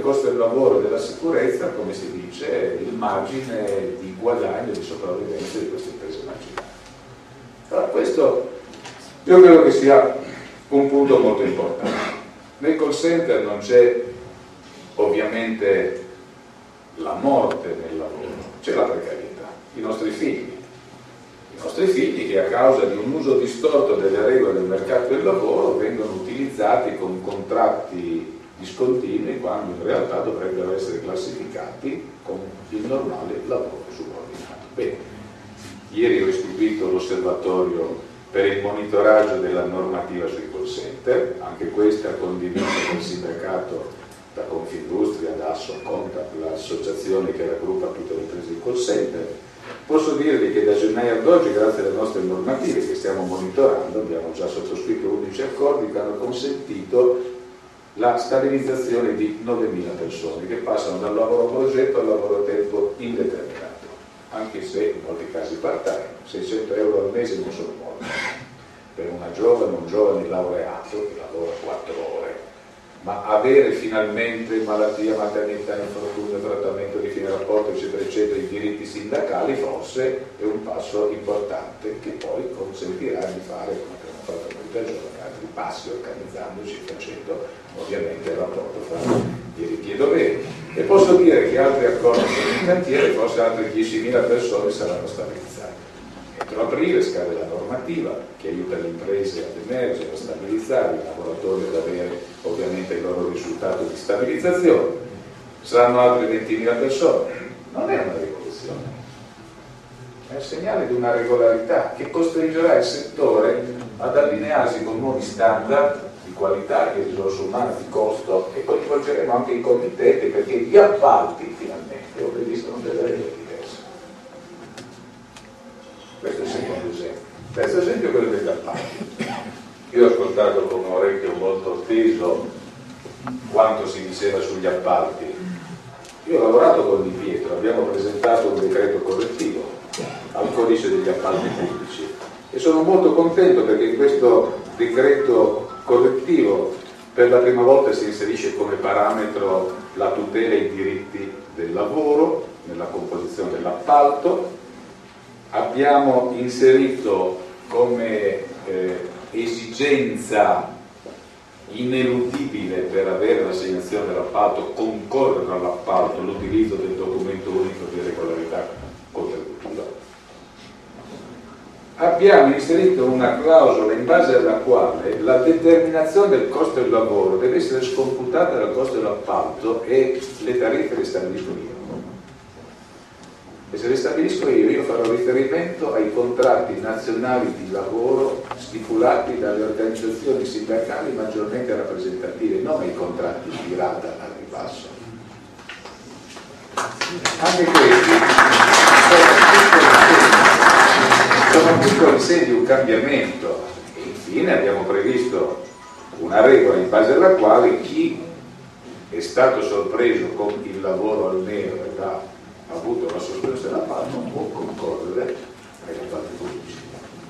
costo del lavoro e della sicurezza, come si dice, il margine di guadagno e di sopravvivenza di queste imprese marginali. Allora, questo io credo che sia un punto molto importante. Nel call center non c'è ovviamente la morte nel lavoro, c'è la precarietà, i nostri figli che a causa di un uso distorto delle regole del mercato del lavoro vengono utilizzati con contratti discontinui quando in realtà dovrebbero essere classificati con il normale lavoro subordinato. Bene, ieri ho istituito l'osservatorio per il monitoraggio della normativa sui call center, anche questa condivisa dal sindacato, da Confindustria, da Assocontap, l'associazione che raggruppa tutte le imprese di call center. Posso dirvi che da gennaio ad oggi, grazie alle nostre normative che stiamo monitorando, abbiamo già sottoscritto 11 accordi che hanno consentito la stabilizzazione di 9.000 persone che passano dal lavoro a progetto al lavoro a tempo indeterminato, anche se in molti casi part-time. 600 euro al mese non sono molti per una giovane o un giovane laureato che lavora 4 ore, ma avere finalmente malattia, maternità, infortunio, trattamento di fine rapporto, eccetera eccetera, i diritti sindacali forse è un passo importante che poi consentirà di fare, come abbiamo fatto noi da giovani, altri passi, organizzandoci, facendo ovviamente il rapporto fra diritti e doveri. E posso dire che altri accordi sono in cantiere, forse altre 10.000 persone saranno stabilizzate. Entro aprile scade la normativa che aiuta le imprese ad emergere, a stabilizzare i lavoratori, ad avere ovviamente il loro risultato di stabilizzazione. Saranno altre 20.000 persone. Non è una rivoluzione, è un segnale di una regolarità che costringerà il settore ad allinearsi con nuovi standard di qualità, di risorse umane, di costo, e coinvolgeremo anche i comitati perché gli appalti finalmente obbediscono delle regole diverse. Questo è il secondo esempio. Il terzo esempio è quello degli appalti. Io ho ascoltato con un orecchio molto teso quanto si diceva sugli appalti. Io ho lavorato con Di Pietro, abbiamo presentato un decreto correttivo al codice degli appalti pubblici e sono molto contento perché in questo decreto correttivo per la prima volta si inserisce come parametro la tutela e i diritti del lavoro nella composizione dell'appalto. Abbiamo inserito come esigenza ineludibile per avere l'assegnazione dell'appalto, concorrere all'appalto, l'utilizzo del documento unico di regolarità contributiva. Abbiamo inserito una clausola in base alla quale la determinazione del costo del lavoro deve essere scomputata dal costo dell'appalto e le tariffe le stabilisco io. E se le stabilisco io farò riferimento ai contratti nazionali di lavoro stipulati dalle organizzazioni sindacali maggiormente rappresentative, non ai contratti di rata al ribasso. Anche questi sono piccoli segni di un cambiamento. E infine abbiamo previsto una regola in base alla quale chi è stato sorpreso con il lavoro al nero ed ha avuto una sospensione dell'appalto non può concorrere ai appalti pubblici.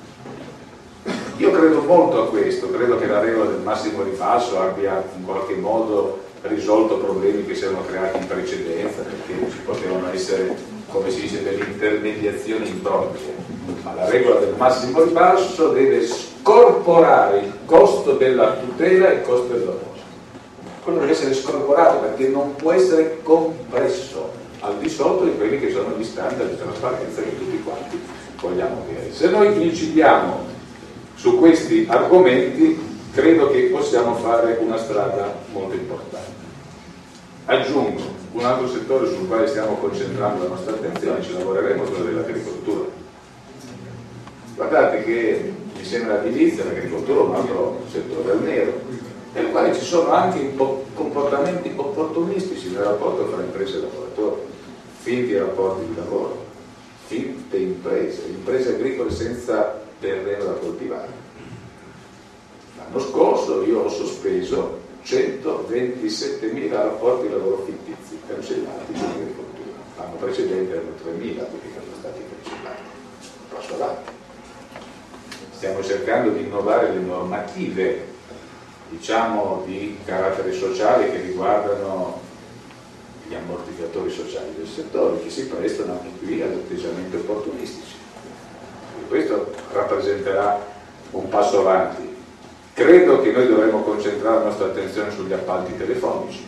Io credo molto a questo, credo che la regola del massimo ribasso abbia in qualche modo risolto problemi che si erano creati in precedenza, perché ci potevano essere, come si dice, delle intermediazioni improprie, ma la regola del massimo ribasso deve scorporare il costo della tutela e il costo del lavoro. Quello deve essere scorporato perché non può essere compresso al di sotto di quelli che sono gli standard di trasparenza che tutti quanti vogliamo avere. Se noi incidiamo su questi argomenti, credo che possiamo fare una strada molto importante. Aggiungo un altro settore sul quale stiamo concentrando la nostra attenzione, ci lavoreremo, quello dell'agricoltura. Guardate che insieme all'edilizia l'agricoltura è un altro settore al nero, nel quale ci sono anche comportamenti opportunistici nel rapporto fra imprese e lavoratori, finti rapporti di lavoro, finte imprese agricole senza terreno da coltivare. L'anno scorso io ho sospeso 127.000 rapporti di lavoro fittizi cancellati in agricoltura. L'anno precedente erano 3.000 quelli che erano stati cancellati. Passo avanti. Stiamo cercando di innovare le normative, diciamo, di carattere sociale che riguardano operatori sociali del settore che si prestano anche qui ad atteggiamenti opportunistici. E questo rappresenterà un passo avanti. Credo che noi dovremmo concentrare la nostra attenzione sugli appalti telefonici,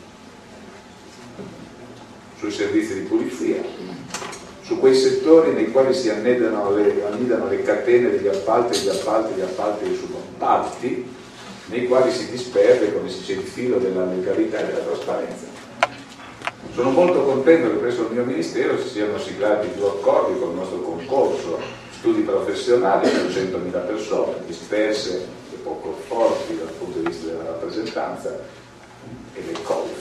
sui servizi di pulizia, su quei settori nei quali si annidano le catene degli appalti, degli subappalti, nei quali si disperde, come si dice, il filo della legalità e della trasparenza. Sono molto contento che presso il mio Ministero si siano siglati 2 accordi con il nostro concorso studi professionali per 100.000 persone, disperse e poco forti dal punto di vista della rappresentanza, e le COLF.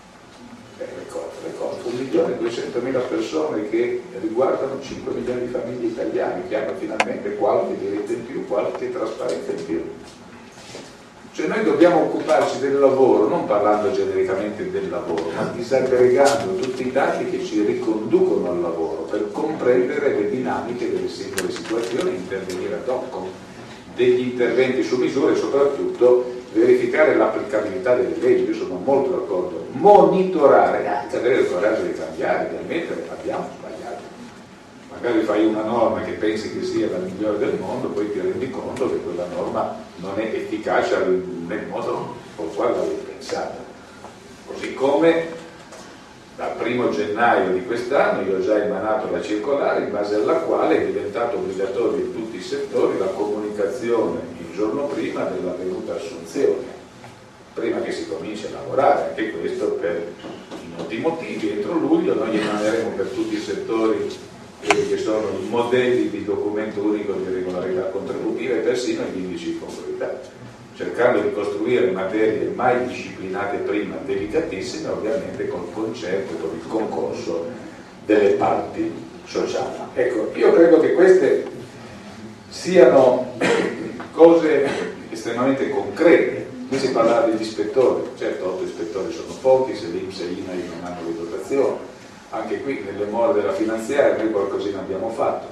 1.200.000 persone che riguardano 5 milioni di famiglie italiane che hanno finalmente qualche diritto in più, qualche trasparenza in più. Cioè noi dobbiamo occuparci del lavoro, non parlando genericamente del lavoro, ma disaggregando tutti i dati che ci riconducono al lavoro per comprendere le dinamiche delle singole situazioni e intervenire ad hoc con degli interventi su misura e soprattutto verificare l'applicabilità delle leggi. Io sono molto d'accordo, monitorare, anche avere il coraggio di cambiare, di ammettere abbiamo sbagliato. Magari fai una norma che pensi che sia la migliore del mondo, poi ti rendi conto che quella norma non è efficace nel modo col quale l'avevi pensata. Così come dal 1° gennaio di quest'anno io ho già emanato la circolare in base alla quale è diventato obbligatorio in tutti i settori la comunicazione il giorno prima dell'avvenuta assunzione, prima che si cominci a lavorare. Anche questo per noti motivi. Entro luglio noi emaneremo per tutti i settori quelli che sono i modelli di documento unico di regolarità contributiva e persino gli indici di conformità, cercando di costruire materie mai disciplinate prima, delicatissime, ovviamente col concerto, con il concorso delle parti sociali. Ecco, io credo che queste siano cose estremamente concrete. Qui si parlava degli ispettori, certo 8 ispettori sono pochi, se l'INPS e l'INAIL non hanno le dotazioni. Anche qui nelle more della finanziaria noi qualcosina abbiamo fatto,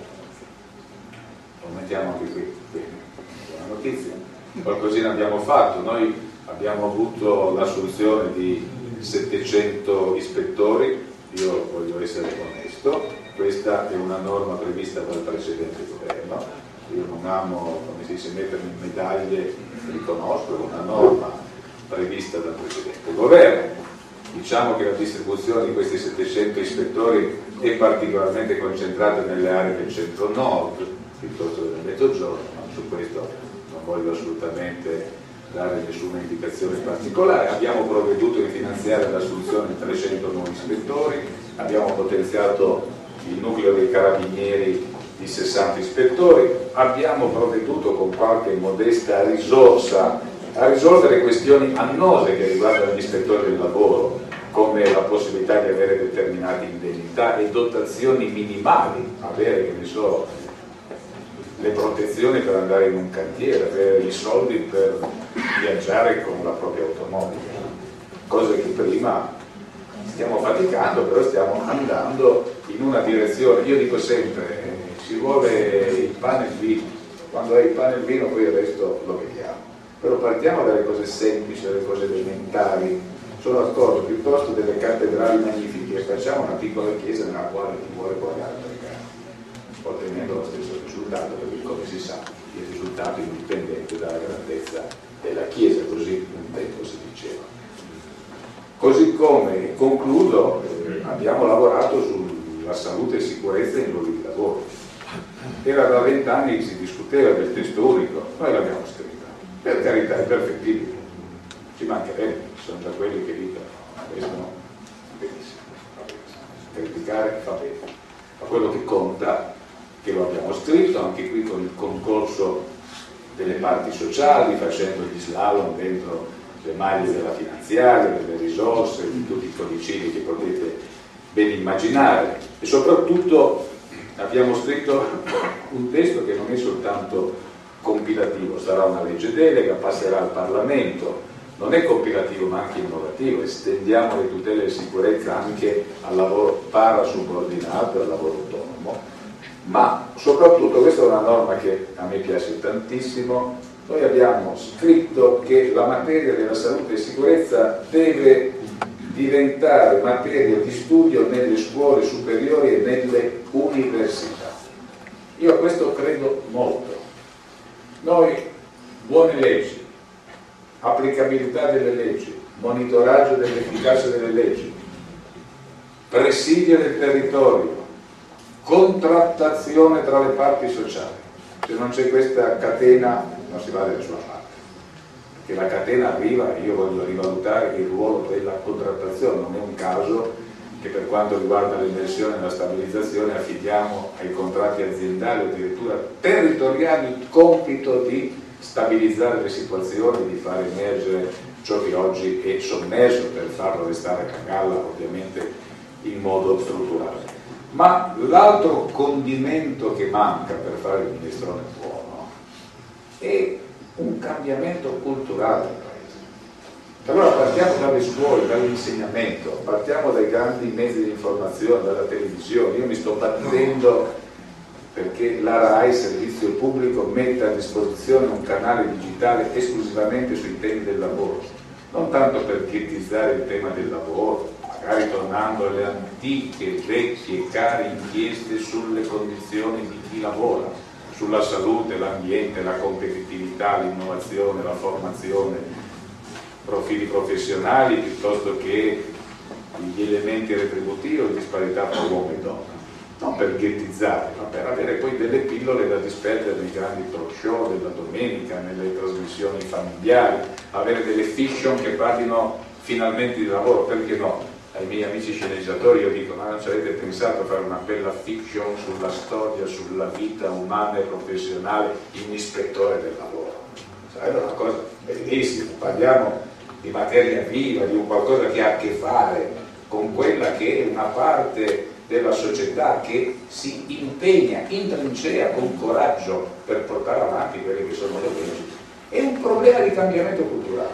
lo mettiamo anche qui, quindi buona notizia, qualcosina abbiamo fatto. Noi abbiamo avuto l'assunzione di 700 ispettori, io voglio essere onesto, questa è una norma prevista dal precedente governo, io non amo, come si dice, mettermi in medaglie, riconosco, è una norma prevista dal precedente governo. Diciamo che la distribuzione di questi 700 ispettori è particolarmente concentrata nelle aree del centro-nord piuttosto che del mezzogiorno, ma su questo non voglio assolutamente dare nessuna indicazione particolare. Abbiamo provveduto in finanziaria all'assunzione di 300 nuovi ispettori, abbiamo potenziato il nucleo dei carabinieri di 60 ispettori, abbiamo provveduto con qualche modesta risorsa a risolvere questioni annose che riguardano gli ispettori del lavoro, come la possibilità di avere determinate indennità e dotazioni minimali, avere, che ne so, le protezioni per andare in un cantiere, avere i soldi per viaggiare con la propria automobile, cose che prima stiamo faticando, però stiamo andando in una direzione. Io dico sempre, ci vuole il pane e il vino, quando hai il pane e il vino poi il resto lo vediamo. Però partiamo dalle cose semplici, dalle cose elementari. Sono d'accordo, piuttosto delle cattedrali magnifiche, facciamo una piccola chiesa nella quale chi vuole può andare a pregare, ottenendo lo stesso risultato, perché come si sa il risultato è indipendente dalla grandezza della chiesa, così un tempo si diceva. Così come, concludo, abbiamo lavorato sulla salute e sicurezza in luoghi di lavoro. Era da 20 anni che si discuteva del testo unico, noi l'abbiamo scritto. Per carità è perfettibile, ci mancherebbe, sono già quelli che dicono questo no, benissimo, va benissimo. Criticare fa bene, ma quello che conta, che lo abbiamo scritto anche qui con il concorso delle parti sociali, facendo gli slalom dentro le maglie della finanziaria, delle risorse, di tutti i codicini che potete ben immaginare, e soprattutto abbiamo scritto un testo che non è soltanto compilativo, sarà una legge delega, passerà al Parlamento, non è compilativo ma anche innovativo, estendiamo le tutele di sicurezza anche al lavoro parasubordinato, al lavoro autonomo, ma soprattutto questa è una norma che a me piace tantissimo. Noi abbiamo scritto che la materia della salute e sicurezza deve diventare materia di studio nelle scuole superiori e nelle università. Io a questo credo molto. Noi, buone leggi, applicabilità delle leggi, monitoraggio dell'efficacia delle leggi, presidio del territorio, contrattazione tra le parti sociali. Se non c'è questa catena non si va da nessuna parte, perché la catena arriva e io voglio rivalutare il ruolo della contrattazione. Non è un caso che per quanto riguarda l'emersione e la stabilizzazione affidiamo ai contratti aziendali o addirittura territoriali il compito di stabilizzare le situazioni, di far emergere ciò che oggi è sommerso per farlo restare a galla, ovviamente in modo strutturale. Ma l'altro condimento che manca per fare il minestrone buono è un cambiamento culturale del paese. Allora partiamo dalle scuole, dall'insegnamento, partiamo dai grandi mezzi di informazione, dalla televisione. Io mi sto battendo perché la RAI, servizio pubblico, metta a disposizione un canale digitale esclusivamente sui temi del lavoro, non tanto per ghettizzare il tema del lavoro, magari tornando alle antiche, vecchie, care inchieste sulle condizioni di chi lavora, sulla salute, l'ambiente, la competitività, l'innovazione, la formazione, profili professionali piuttosto che gli elementi retributivi o le disparità tra uomo e donna. Non per ghettizzare, ma per avere poi delle pillole da disperdere nei grandi talk show della domenica, nelle trasmissioni familiari, avere delle fiction che parlino finalmente di lavoro, perché no? Ai miei amici sceneggiatori io dico: ma non ci avete pensato a fare una bella fiction sulla storia, sulla vita umana e professionale di un ispettore del lavoro? Sarebbe una cosa bellissima, parliamo di materia viva, di un qualcosa che ha a che fare con quella che è una parte della società che si impegna in trincea con coraggio per portare avanti quelle che sono le leggi. È un problema di cambiamento culturale,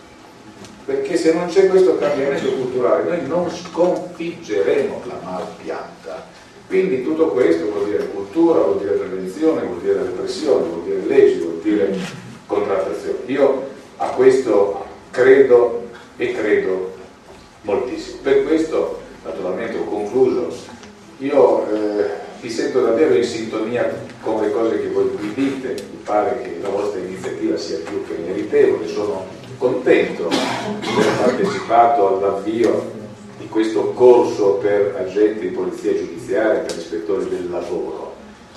perché se non c'è questo cambiamento culturale noi non sconfiggeremo la malpianta. Quindi tutto questo vuol dire cultura, vuol dire prevenzione, vuol dire repressione, vuol dire leggi, vuol dire contrattazione. Io a questo credo e credo moltissimo. Per questo, naturalmente, ho concluso. Io mi sento davvero in sintonia con le cose che voi mi dite. Mi pare che la vostra iniziativa sia più che meritevole. Sono contento di aver partecipato all'avvio di questo corso per agenti di polizia giudiziaria, per ispettori del lavoro.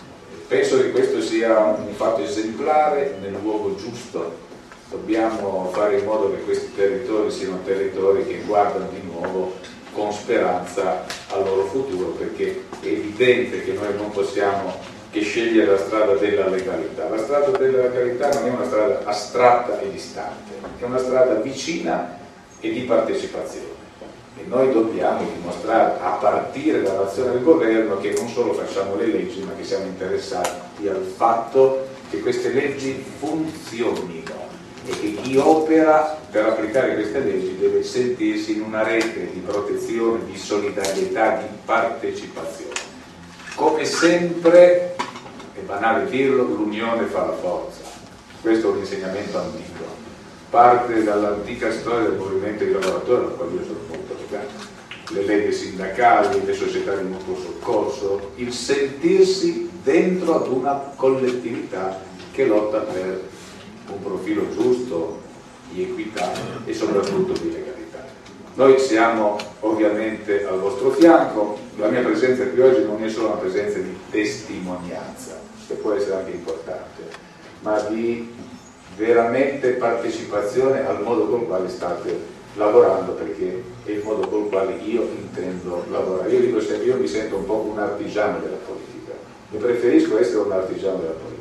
Penso che questo sia un fatto esemplare nel luogo giusto. Dobbiamo fare in modo che questi territori siano territori che guardano di nuovo con speranza al loro futuro, perché è evidente che noi non possiamo che scegliere la strada della legalità. La strada della legalità non è una strada astratta e distante, è una strada vicina e di partecipazione. E noi dobbiamo dimostrare, a partire dall'azione del governo, che non solo facciamo le leggi, ma che siamo interessati al fatto che queste leggi funzionino e che chi opera per applicare queste leggi deve sentirsi in una rete di protezione, di solidarietà, di partecipazione. Come sempre, è banale dirlo, l'unione fa la forza. Questo è un insegnamento antico, parte dall'antica storia del movimento dei lavoratori, al quale io sono molto legato. Le leghe sindacali, le società di mutuo soccorso, il sentirsi dentro ad una collettività che lotta per un profilo giusto, di equità e soprattutto di legalità. Noi siamo ovviamente al vostro fianco. La mia presenza qui oggi non è solo una presenza di testimonianza, che può essere anche importante, ma di veramente partecipazione al modo con il quale state lavorando, perché è il modo con il quale io intendo lavorare. Io dico sempre, io mi sento un po' un artigiano della politica, e preferisco essere un artigiano della politica.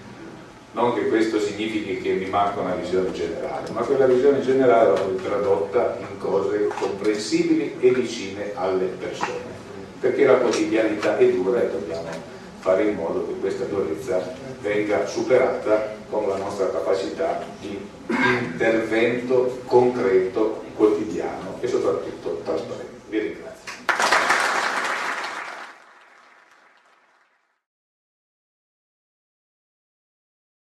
Non che questo significhi che mi manca una visione generale, ma quella visione generale va poi tradotta in cose comprensibili e vicine alle persone, perché la quotidianità è dura e dobbiamo fare in modo che questa durezza venga superata con la nostra capacità di intervento concreto, quotidiano e soprattutto